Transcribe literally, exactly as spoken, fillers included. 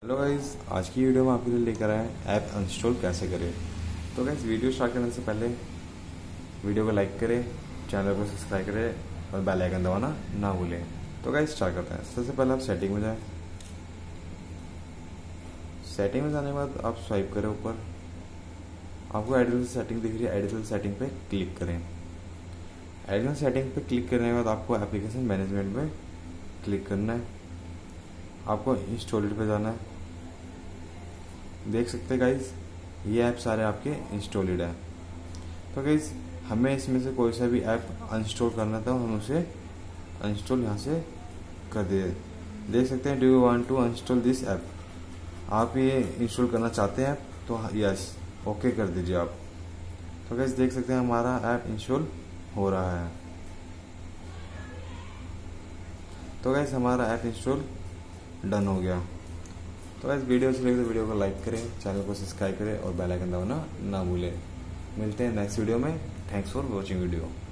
Hello guys, आज की video में आपके लिए लेकर आए हैं ऐप इंस्टॉल कैसे करें। तो गाइस, वीडियो स्टार्ट करने से पहले वीडियो को लाइक करें, चैनल को सब्सक्राइब करें और बेल आइकन दबाना ना भूलें। तो गाइस स्टार्ट करते हैं। सबसे पहले आप सेटिंग में जाएं। सेटिंग में जाने के बाद आप स्वाइप करें ऊपर, आपको एडिशनल सेटिंग दिख रही है, एडिशनल सेटिंग पे क्लिक करें। एडिशनल सेटिंग पे क्लिक करने के बाद आपको एप्लीकेशन मैनेजमेंट में क्लिक करना है, आपको इंस्टॉल्ड पे जाना है। देख सकते हैं गाइज, ये ऐप सारे आपके इंस्टॉल्ड है। तो गाइज, हमें इसमें से कोई सा भी ऐप अनइंस्टॉल करना था, हम उसे अनइंस्टॉल यहाँ से कर दिए। देख सकते हैं, do you want to uninstall this app. आप ये इंस्टॉल करना चाहते हैं तो यस ओके कर दीजिए आप। तो गाइज देख सकते हैं हमारा ऐप इंस्टॉल हो रहा है। तो गाइज हमारा ऐप इंस्टॉल डन हो गया। तो इस वीडियो अच्छी लगी तो वीडियो को लाइक करें, चैनल को सब्सक्राइब करें और बेल आइकन दबाना ना भूलें। मिलते हैं नेक्स्ट वीडियो में। Thanks for watching video.